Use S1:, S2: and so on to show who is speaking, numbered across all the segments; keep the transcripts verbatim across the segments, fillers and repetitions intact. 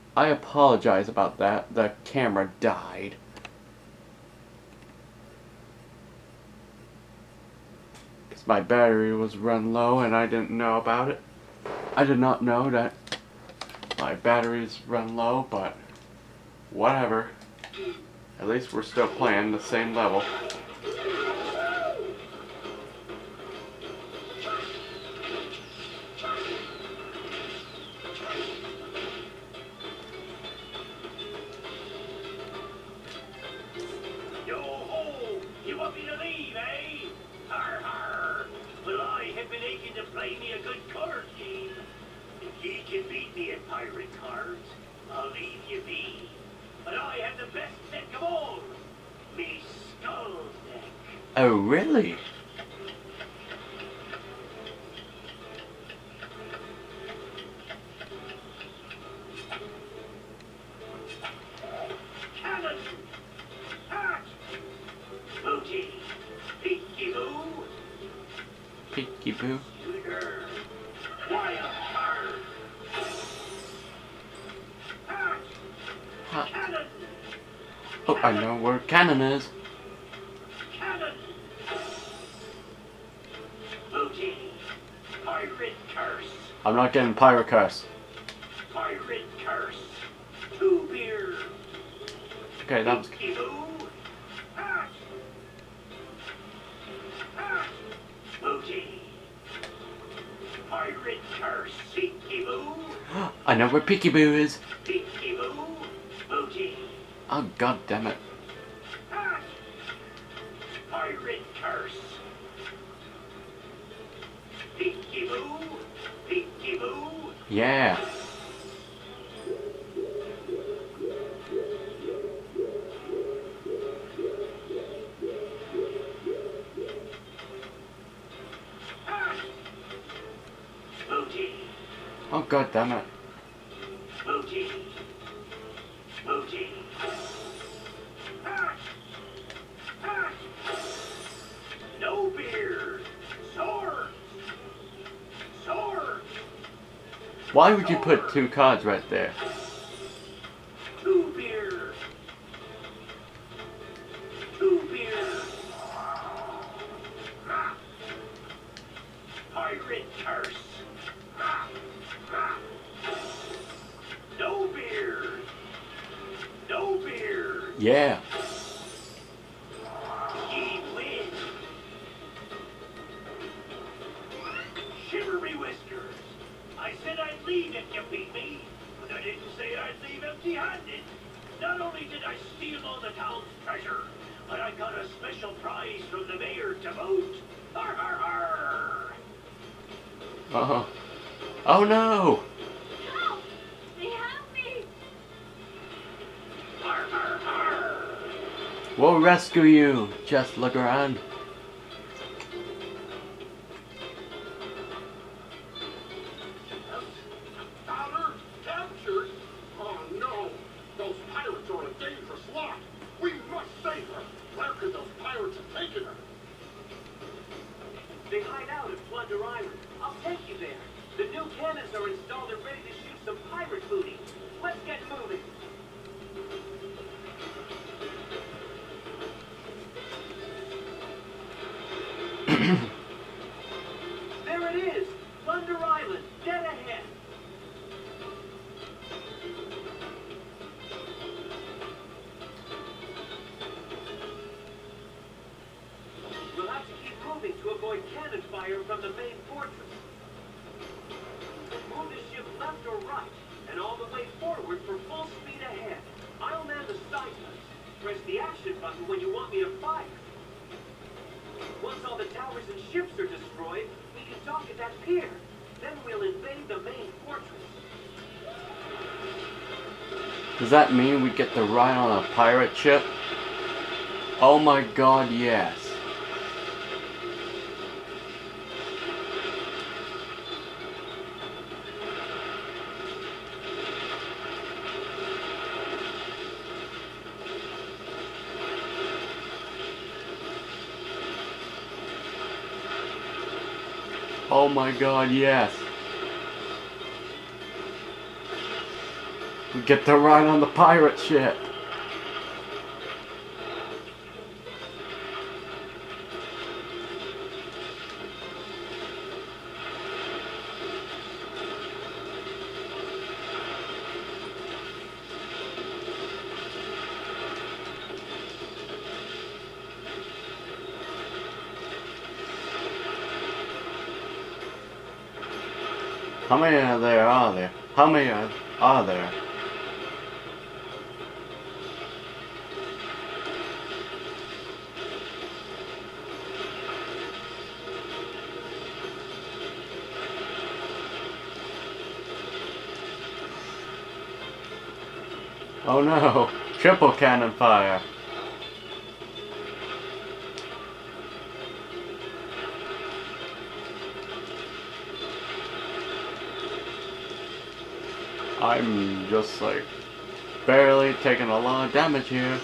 S1: I apologize about that. The camera died. Because my battery was run low and I didn't know about it. I did not know that my batteries run low, but whatever. At least we're still playing the same level.
S2: Play me a good card game. If ye can beat me at pirate cards, I'll leave you be. But I have the best deck of all. Me skull deck.
S1: Oh, really?
S2: Cannon! Hat! Booty! Peekaboo!
S1: Peekaboo. Huh. Oh, I know where cannon is.
S2: Cannon. Booty. Pirate curse.
S1: I'm not getting pirate curse.
S2: Pirate curse. Two beer.
S1: Okay, that was.
S2: Hat. Hat. Booty. Pirate curse. Peekaboo.
S1: I know where Peekaboo is.
S2: Peekaboo. Booty.
S1: Oh, god damn it.
S2: Hat. Pirate curse. Peekaboo. Peekaboo.
S1: Yeah.
S2: Hat. Booty.
S1: Oh, god damn it.
S2: Booty. Booty. Hat. Hat. No beer. Sword. Sword.
S1: Why would you put two cards right there?
S2: Two beer. Two beer. Ha. Pirate curse. Ha. Ha. No beer. No beer.
S1: Yeah.
S2: Ye win. Shivery whiskers. I said I'd leave if you beat me, but I didn't say I'd leave empty-handed. Not only did I steal all the town's treasure, but I got a special prize from the mayor to boot. Har har har!
S1: Uh-huh. Oh no!
S3: Help! They have me!
S2: Har har har!
S1: We'll rescue you. Just look around.
S4: Fowler, captured? Oh no! Those pirates are a dangerous lot! We must save her! Where could those pirates have taken her?
S2: They hide out at Plunder Island. I'll take you there. The new cannons are installed and ready to shoot some pirate booty. Let's get moving. There it is! Plunder Island, dead ahead. We'll have to keep moving to avoid cannon fire from the main fortress. Move the ship left or right, and all the way forward for full speed ahead. I'll man the side lights. Press the action button when you want me to fire. Once all the towers and ships are destroyed, we can dock at that pier. Then we'll invade the main fortress.
S1: Does that mean we get to ride on a pirate ship? Oh my god, yes. Oh my god, yes. We get to ride on the pirate ship. How many are there are there? How many are, are there? Oh no! Triple cannon fire! I'm just like barely taking a lot of damage here.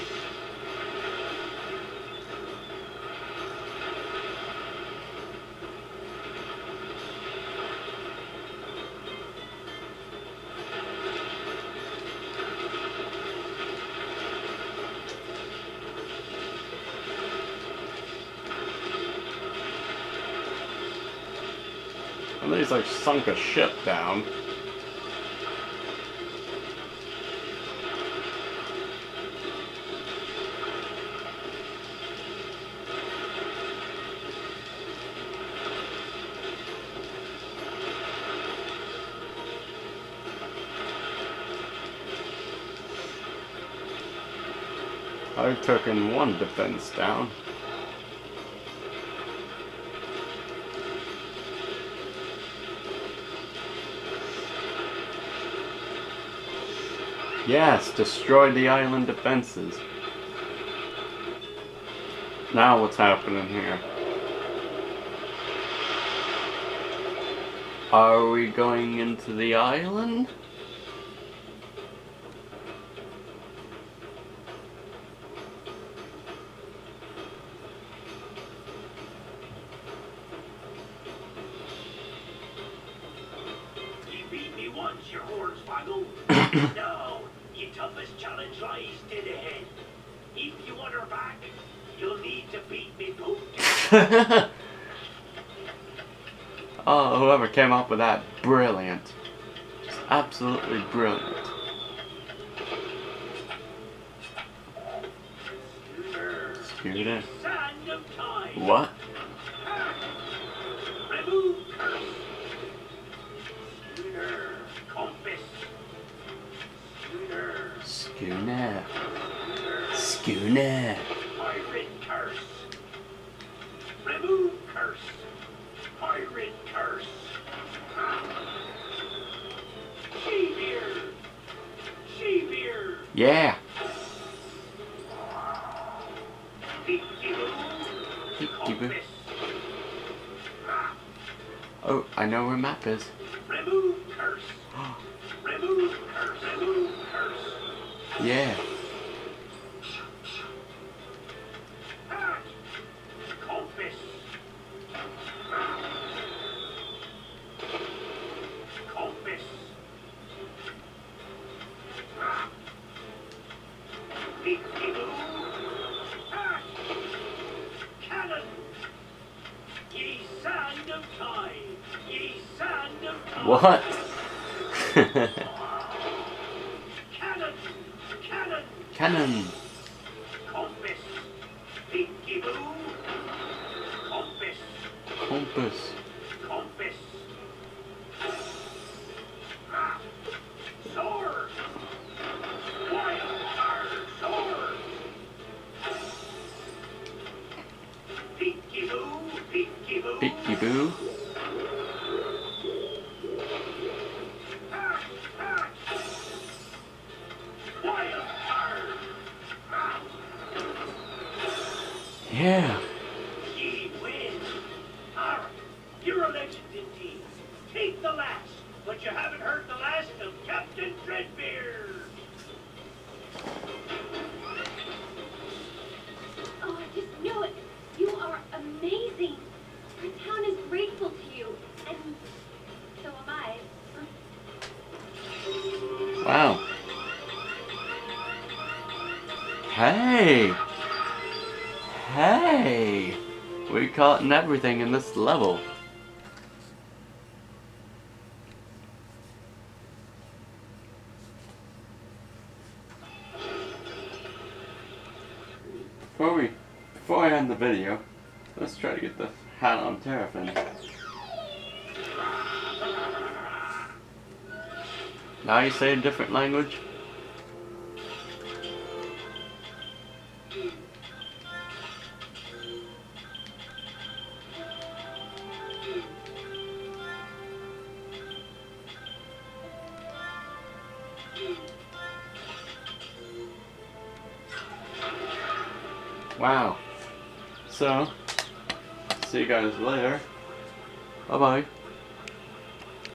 S1: At least I sunk a ship down. I've taken one defense down. Yes, destroy the island defenses. Now what's happening here? Are we going into the island?
S2: Your horns waggle. No, your toughest challenge lies dead ahead. If you want her back, you'll need to beat me boot.
S1: Oh, whoever came up with that, brilliant. Just absolutely brilliant. Scooter.
S2: Sand of time.
S1: What?
S2: Remove curse. Compass.
S1: Schooner. Schooner.
S2: Pirate curse. Remove curse. Pirate curse. She-beard. She-beard.
S1: Yeah.
S2: Compass.
S1: Oh, I know where map is.
S2: Remove curse. Remove curse. Remove curse.
S1: Yeah.
S2: Compass. Compass. Peek-a-boo. Cannon. Ye sand of time. Ye sand of time.
S1: What?
S2: Cannon. Cannon.
S1: Cannon.
S2: Compass. Peek-a-boo. Compass.
S1: Compass.
S2: Compass. Sword. Wild card sword. Peek-a-boo. Peek-a-boo.
S1: Peeky boo.
S2: Wild card.
S1: Yeah.
S2: Ye win. Alright, you're a legend indeed. Take the last, but you haven't heard the last of Captain Dreadbeard.
S3: Oh, I just knew it. You are amazing. Our town is grateful to you, and so am I.
S1: Wow. Hey! Hey! We caught in everything in this level. Before we, before I end the video, let's try to get the hat on Terrafin. Now you say a different language? Wow. So, see you guys later. Bye bye.